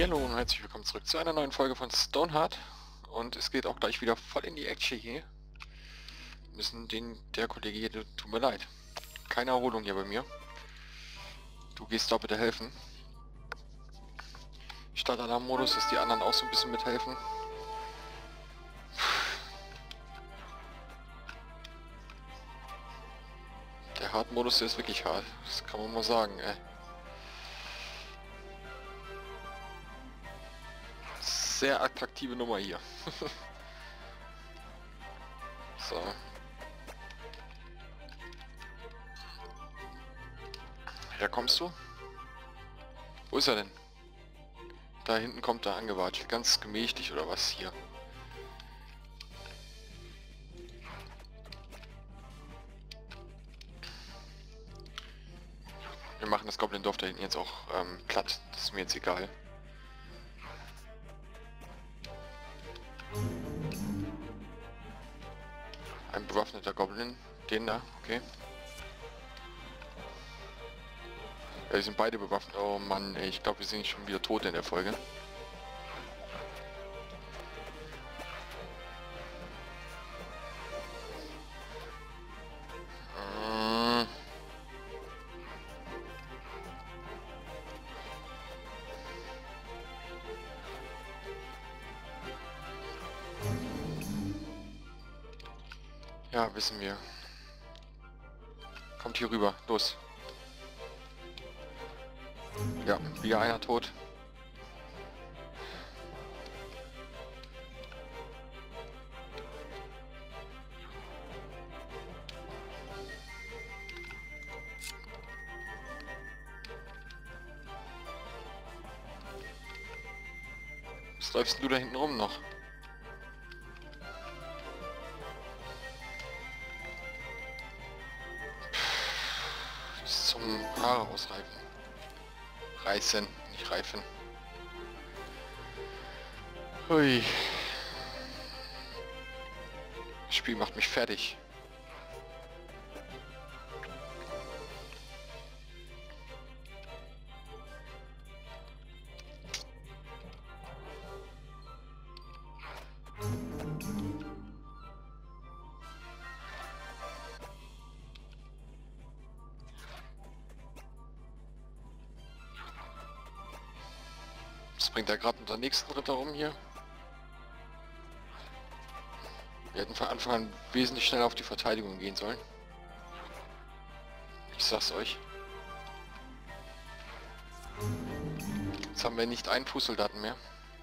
Hallo und herzlich willkommen zurück zu einer neuen Folge von Stoneheart. Und es geht auch gleich wieder voll in die Action hier. Der Kollege hier, tut mir leid. Keine Erholung hier bei mir. Du gehst da bitte helfen. Startalarm-Modus, dass die anderen auch so ein bisschen mithelfen. Der Hard-Modus, der ist wirklich hart. Das kann man mal sagen, ey. Sehr attraktive Nummer hier. So. Ja, kommst du? Wo ist er denn? Da hinten kommt er angewatscht. Ganz gemächlich oder was hier? Wir machen das Goblin-Dorf da hinten jetzt auch platt. Das ist mir jetzt egal. Ein bewaffneter Goblin. Den da, okay. Ja, die sind beide bewaffnet. Oh Mann, ey, ich glaube, wir sind schon wieder tot in der Folge. Ja, wissen wir. Kommt hier rüber, los. Ja, wieder einer tot. Was läufst du da hinten rum noch? Bis zum Haare ausreifen. Reißen, nicht reifen. Hui. Das Spiel macht mich fertig. Das bringt ja gerade unseren nächsten Ritter rum hier. Wir hätten von Anfang an wesentlich schneller auf die Verteidigung gehen sollen. Ich sag's euch. Jetzt haben wir nicht einen Fußsoldaten mehr.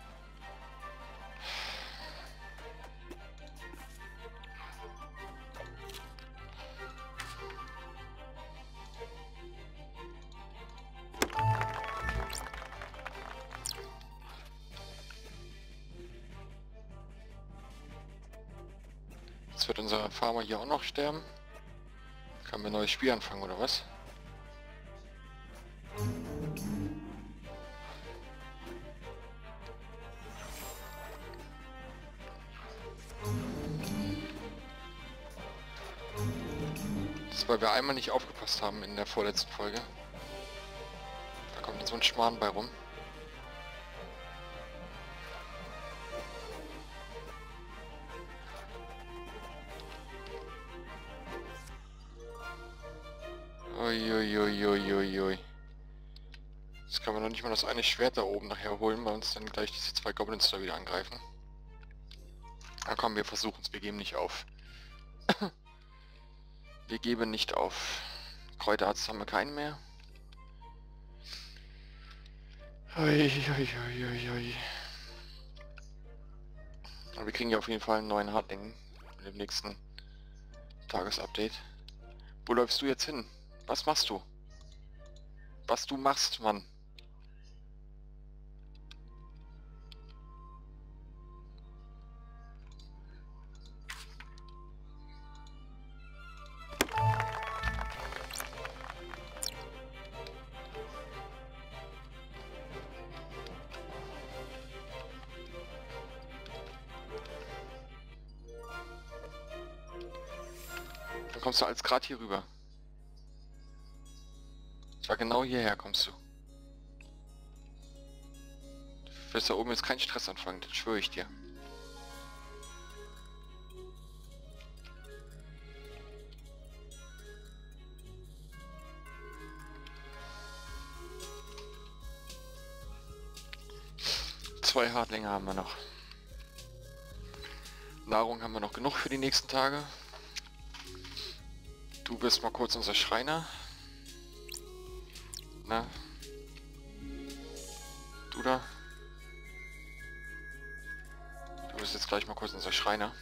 Jetzt wird unser Farmer hier auch noch sterben. Können wir ein neues Spiel anfangen oder was? Das ist, weil wir einmal nicht aufgepasst haben in der vorletzten Folge. Da kommt jetzt so ein Schmarrn bei rum. Uiuiuiuiui. Jetzt können wir noch nicht mal das eine Schwert da oben nachher holen, weil uns dann gleich diese zwei Goblins da wieder angreifen. Na komm, wir versuchen es, wir geben nicht auf. Wir geben nicht auf. Kräuterarzt haben wir keinen mehr. Uiuiuiui. Aber wir kriegen ja auf jeden Fall einen neuen Hardling mit dem nächsten Tagesupdate. Wo läufst du jetzt hin? Was machst du? Was du machst, Mann? Dann kommst du als gerade hier rüber. Zwar genau hierher kommst du. wirst da oben jetzt keinen Stress anfangen, das schwöre ich dir. Zwei Hartlinge haben wir noch. Nahrung haben wir noch genug für die nächsten Tage. Du bist mal kurz unser Schreiner. Na? Du da? Du bist jetzt gleich mal kurz unser Schreiner.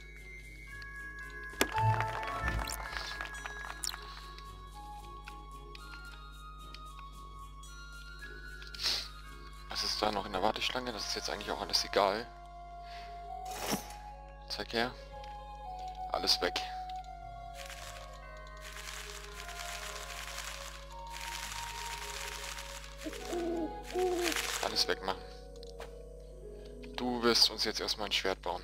Was ist da noch in der Warteschlange? Das ist jetzt eigentlich auch alles egal. Zeig her. Alles weg. Alles wegmachen. Du wirst uns jetzt erstmal ein Schwert bauen.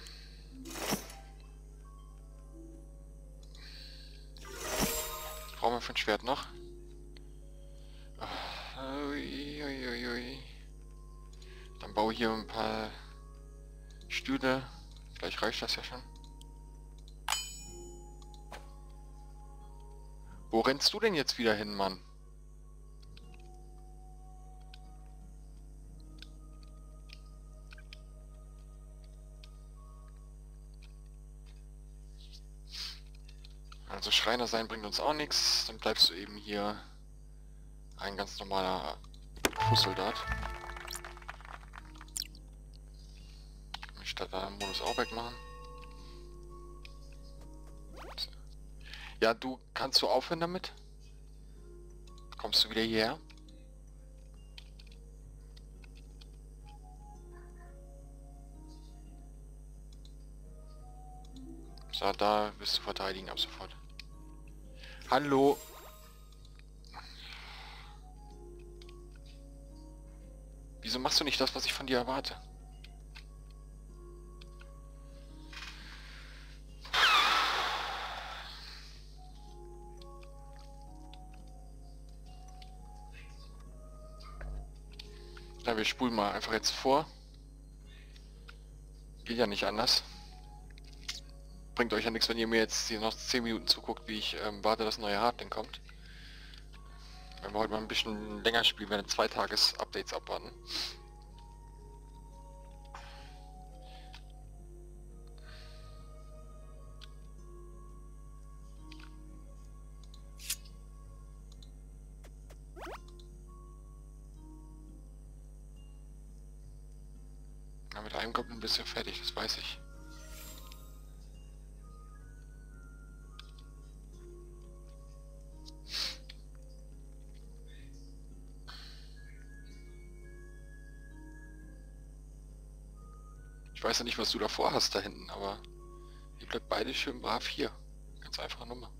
Was brauchen wir für ein Schwert noch? Ui, ui, ui, ui. Dann baue hier ein paar Stühle. Vielleicht reicht das ja schon. Wo rennst du denn jetzt wieder hin, Mann? Also Schreiner sein bringt uns auch nichts. Dann bleibst du eben hier ein ganz normaler Fußsoldat. Statt da Modus auch wegmachen. Ja, du kannst du aufhören damit? Kommst du wieder hierher? So, da wirst du verteidigen ab sofort. Hallo. Wieso machst du nicht das, was ich von dir erwarte? Na, wir spulen mal einfach jetzt vor. Geht ja nicht anders. Bringt euch ja nichts, wenn ihr mir jetzt hier noch 10 Minuten zuguckt, wie ich warte, dass neue Hardling kommt. Wenn wir heute mal ein bisschen länger spielen, werden 2 Tages-Updates abwarten. Na, mit einem Goblin bist du fertig, das weiß ich. Ich weiß ja nicht, was du davor hast da hinten, aber ihr bleibt beide schön brav hier. Ganz einfache Nummer.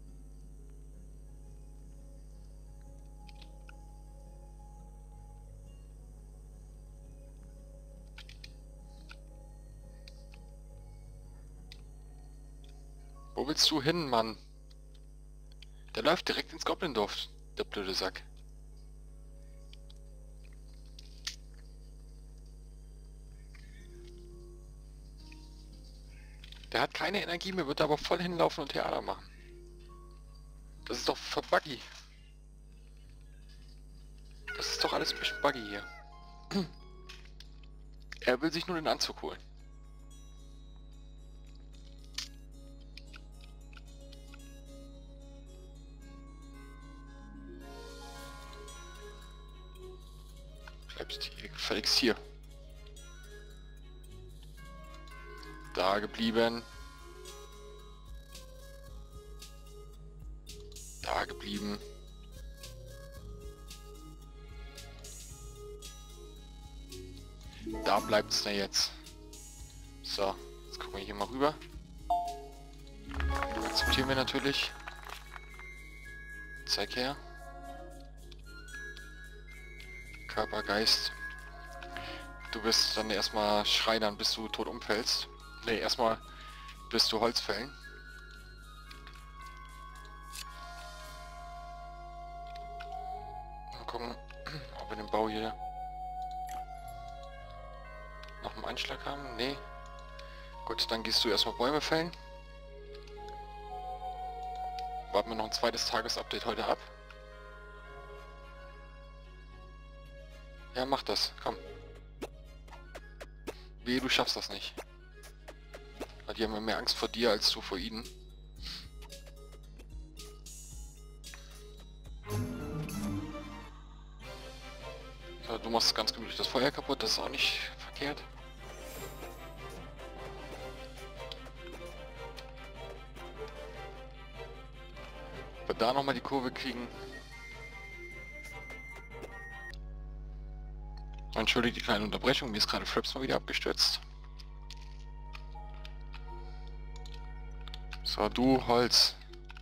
Wo willst du hin, Mann? Der läuft direkt ins Goblindorf, der blöde Sack. Der hat keine Energie mehr, wird aber voll hinlaufen und Theater machen. Das ist doch für buggy. Das ist doch alles ein bisschen buggy hier. Er will sich nur den Anzug holen. Bleibst hier gefälligst hier. Da geblieben. Da geblieben. Da bleibt es denn jetzt. So, jetzt gucken wir hier mal rüber. Akzeptieren wir natürlich. Zeig her. Körper, Geist. Du wirst dann erstmal schreinern, bis du tot umfällst. Ne, erstmal bis du Holz fällen. Mal gucken, ob wir den Bau hier... einen Anschlag haben? Nee. Gut, dann gehst du erstmal Bäume fällen. Warten wir noch ein zweites Tagesupdate heute ab. Ja, mach das. Komm. Wehe, du schaffst das nicht. Weil die haben ja mehr Angst vor dir als du vor ihnen. So, du machst ganz gemütlich das Feuer kaputt, das ist auch nicht verkehrt. Wenn wir da nochmal die Kurve kriegen. Entschuldigt die kleine Unterbrechung, mir ist gerade Fraps mal wieder abgestürzt. So, du Holz.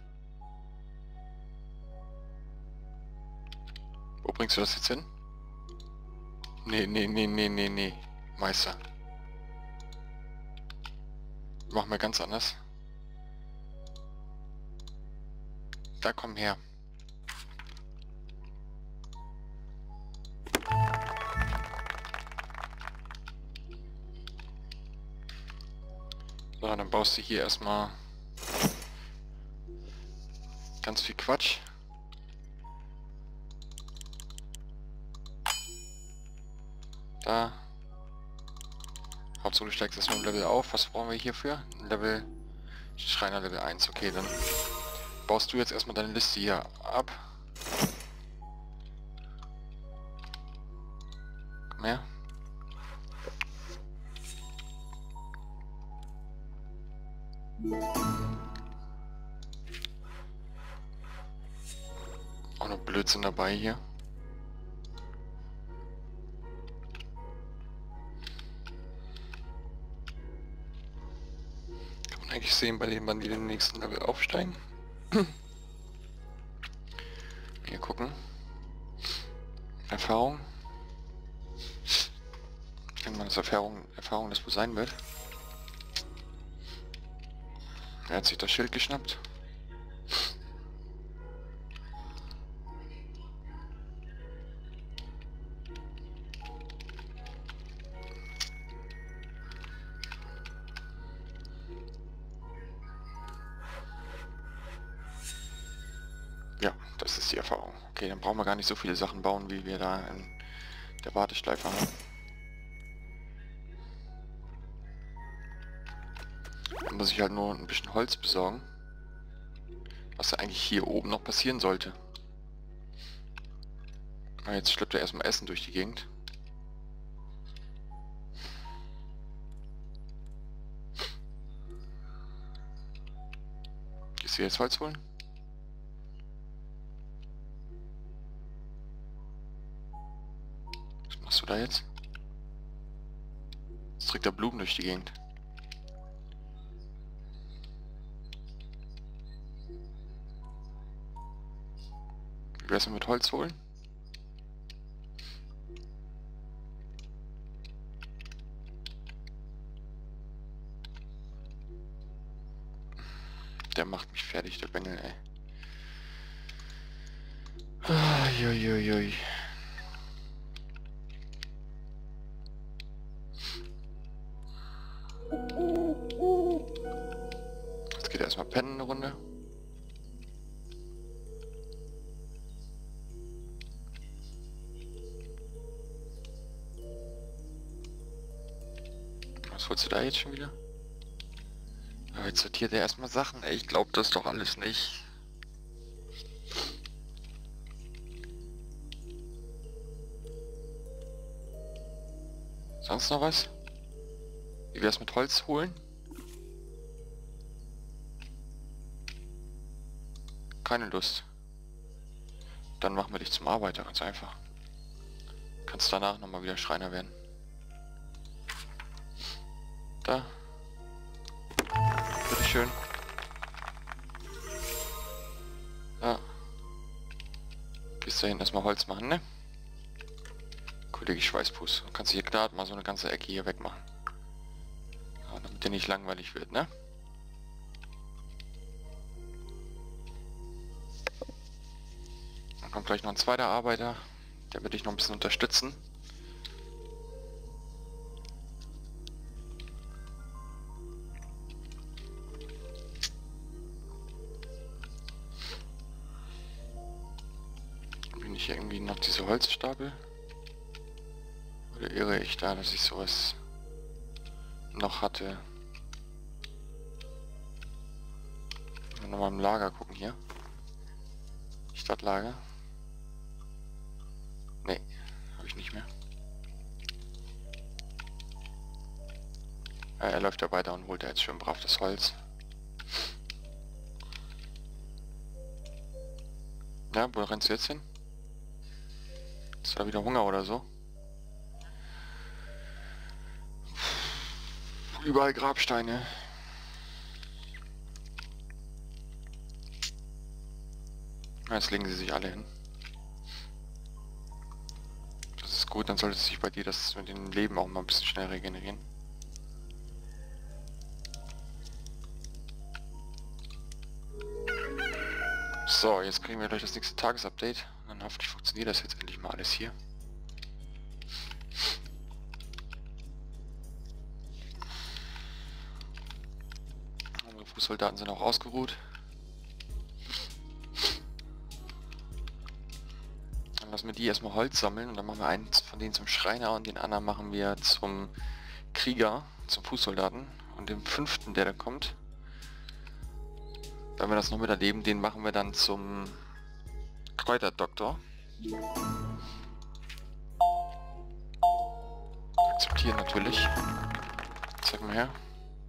Wo bringst du das jetzt hin? Nee. Meister. Machen wir ganz anders. Da komm her. So, dann baust du hier erstmal ganz viel Quatsch. Da. Hauptsache du steigst erstmal im Level auf. Was brauchen wir hierfür? Level Schreiner Level 1. Okay, dann baust du jetzt erstmal deine Liste hier ab. Komm her. Auch noch Blödsinn dabei hier. Kann man eigentlich sehen, bei denen wann die den nächsten Level aufsteigen. Hier gucken. Erfahrung. Ich denke mal, dass Erfahrung das wohl sein wird. Er hat sich das Schild geschnappt. Ja, das ist die Erfahrung. Okay, dann brauchen wir gar nicht so viele Sachen bauen, wie wir da in der Warteschleife haben. Dann muss ich halt nur ein bisschen Holz besorgen. Was ja eigentlich hier oben noch passieren sollte. Na, jetzt schleppt er erstmal Essen durch die Gegend. Gehst du jetzt Holz holen? Was machst du da jetzt? Jetzt trägt er Blumen durch die Gegend. Wie wär's mit Holz holen? Der macht mich fertig, der Bengel, ey. Uiuiui. Jetzt geht er erstmal pennen eine Runde. Was holst du da jetzt schon wieder? Ja, jetzt sortiert er erstmal Sachen. Ey, ich glaube das doch alles nicht. Sonst noch was? Wie wär's mit Holz holen? Keine Lust. Dann machen wir dich zum Arbeiter, ganz einfach. Kannst danach nochmal wieder Schreiner werden. Da. Bitteschön. Ja. Gehst da hinten erstmal Holz machen, ne? Kollege Schweißfuß. Du kannst hier gerade mal so eine ganze Ecke hier wegmachen. Ja, damit dir nicht langweilig wird, ne? Dann kommt gleich noch ein zweiter Arbeiter. Der wird dich noch ein bisschen unterstützen. hier irgendwie noch diese Holzstapel? Oder irre ich da, dass ich sowas noch hatte? Nochmal im Lager gucken hier. Stadtlager. Nee, habe ich nicht mehr. Er läuft ja weiter und holt ja jetzt schön brav das Holz. Ja, wo rennst du jetzt hin? Ist da wieder Hunger oder so? Überall Grabsteine. Jetzt legen sie sich alle hin. Das ist gut, dann sollte sich bei dir das mit dem Leben auch mal ein bisschen schnell regenerieren. So, jetzt kriegen wir gleich das nächste Tagesupdate. Dann hoffentlich funktioniert das jetzt endlich mal alles hier. Unsere Fußsoldaten sind auch ausgeruht. Dann lassen wir die erstmal Holz sammeln und dann machen wir einen von denen zum Schreiner und den anderen machen wir zum Krieger, zum Fußsoldaten. Und den 5., der da kommt, wenn wir das noch miterleben, den machen wir dann zum Kräuterdoktor. Akzeptieren natürlich. Zeig mal her.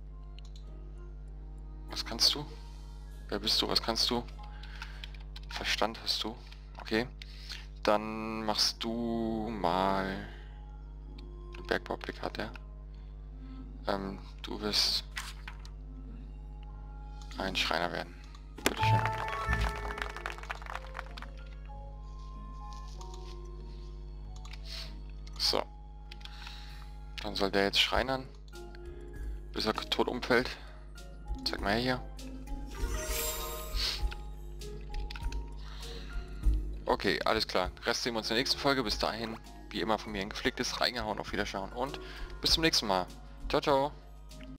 Was kannst du? Wer bist du? Was kannst du? Verstand hast du. Okay. Dann machst du mal einen Bergbaublick hat er. Du wirst ein Schreiner werden. Bitteschön. So. Dann soll der jetzt schreinern, bis er tot umfällt. Zeig mal her hier. Okay, alles klar. Rest sehen wir uns in der nächsten Folge. Bis dahin, wie immer von mir ein gepflegtes Reingehauen, auf Wiederschauen und bis zum nächsten Mal. Ciao, ciao.